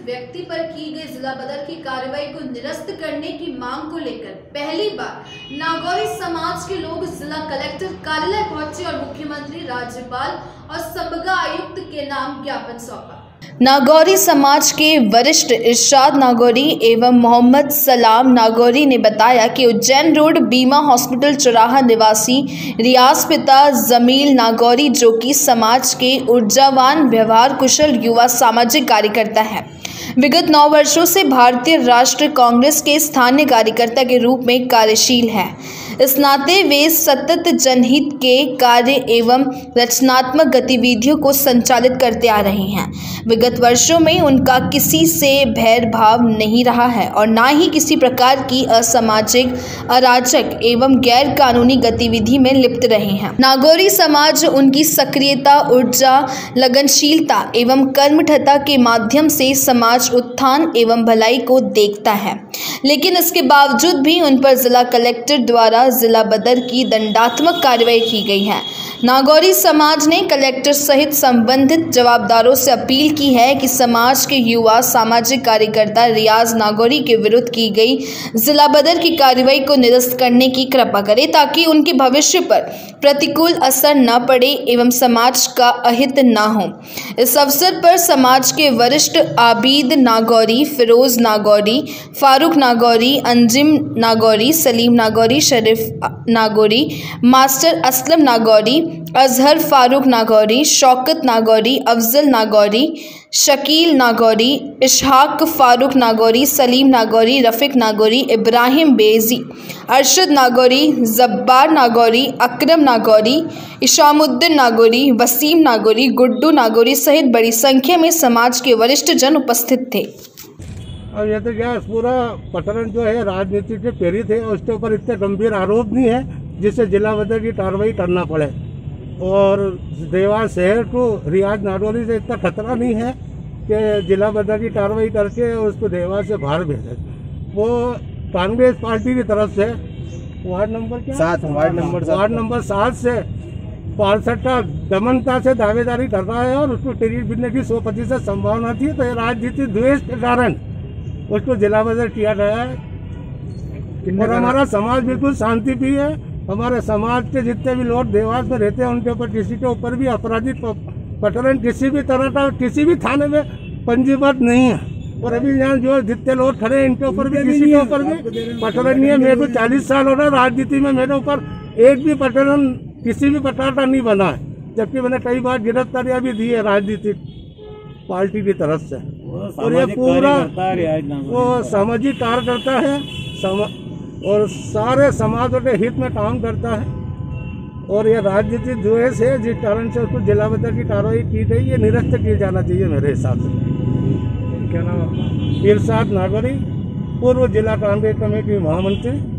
व्यक्ति पर की गई जिला बदर की कार्रवाई को निरस्त करने की मांग को लेकर पहली बार नागौरी समाज के लोग जिला कलेक्टर कार्यालय पहुंचे और मुख्यमंत्री, राज्यपाल और संबगा आयुक्त के नाम ज्ञापन सौंपा। नागौरी समाज के वरिष्ठ इरशाद नागौरी एवं मोहम्मद सलाम नागौरी ने बताया कि उज्जैन रोड बीमा हॉस्पिटल चौराहा निवासी रियाज पिता जमील नागौरी, जो कि समाज के ऊर्जावान, व्यवहार कुशल युवा सामाजिक कार्यकर्ता है, विगत 9 वर्षों से भारतीय राष्ट्रीय कांग्रेस के स्थानीय कार्यकर्ता के रूप में कार्यशील है। इस नाते वे सतत जनहित के कार्य एवं रचनात्मक गतिविधियों को संचालित करते आ रहे हैं। विगत वर्षों में उनका किसी से भेदभाव नहीं रहा है और न ही किसी प्रकार की असामाजिक, अराजक एवं गैर कानूनी गतिविधि में लिप्त रहे हैं। नागौरी समाज उनकी सक्रियता, ऊर्जा, लगनशीलता एवं कर्मठता के माध्यम से समाज उत्थान एवं भलाई को देखता है, लेकिन इसके बावजूद भी उन पर जिला कलेक्टर द्वारा जिला बदर की दंडात्मक कार्रवाई की गई है। नागौरी समाज ने कलेक्टर सहित संबंधित जवाबदारों से अपील की है कि समाज के युवा सामाजिक कार्यकर्ता रियाज नागौरी के विरुद्ध की गई जिला बदर की कार्रवाई को निरस्त करने की कृपा करें, ताकि उनके भविष्य पर प्रतिकूल असर न पड़े एवं समाज का अहित न हो। इस अवसर पर समाज के वरिष्ठ आबिद नागौरी, फिरोज नागौरी, फारूक नागौरी, अंजिम नागौरी, सलीम नागौरी, शरीफ नागौरी, मास्टर असलम नागौरी, अजहर फारूक नागौरी, शौकत नागौरी, अफजल नागौरी, शकील नागौरी, इशहाक फारूक नागौरी, सलीम नागौरी, रफ़ीक नागौरी, इब्राहिम बेजी, अरशद नागौरी, जब्बार नागौरी, अकरम नागौरी, इशामुद्दीन नागौरी, वसीम नागौरी, गुड्डू नागौरी सहित बड़ी संख्या में समाज के वरिष्ठ जन उपस्थित थे। और ये तो क्या पूरा पटरन जो है राजनीति से प्रेरित है और उसके ऊपर इतने गंभीर आरोप नहीं है जिससे जिला बदर की कार्रवाई करना पड़े। और देवास शहर को रियाज नागौरी से इतना खतरा नहीं है कि जिला बदर की कार्रवाई करके उसको देवास से बाहर भेजे। वो कांग्रेस पार्टी की तरफ से वार्ड नंबर 7 से पारसठा दमनता से दावेदारी कर रहा है और उसको टिकट मिलने की 100% संभावना थी। तो ये राजनीतिक द्वेष के कारण उसको जिला बदर किया गया है। और हमारा समाज बिल्कुल शांति प्रिय है। हमारे समाज के जितने भी लोग देवास में रहते हैं उनके ऊपर किसी के ऊपर भी आपराधिक प्रकरण किसी भी तरह का किसी भी थाने में पंजीबद्ध नहीं है। और अभी यहाँ जो जितने लोग खड़े हैं इनके ऊपर भी किसी के ऊपर भी प्रकरण नहीं है। मेरे को 40 साल हो रहा राजनीति में, मेरे ऊपर एक भी प्रकरण किसी भी प्रकार का नहीं बना है, जबकि मैंने कई बार गिरफ्तारियां भी दी है राजनीतिक पार्टी की तरफ से। और ये पूरा वो सामाजिक कार्यकर्ता है और सारे समाजों के हित में काम करता है। और ये राजनीतिक द्वेष है जिस कारण से उसको जिला बदर की कार्रवाई की गई, ये निरस्त किया जाना चाहिए मेरे हिसाब से। क्या नाम आपका? इरशाद नागौरी, पूर्व जिला कांग्रेस कमेटी महामंत्री।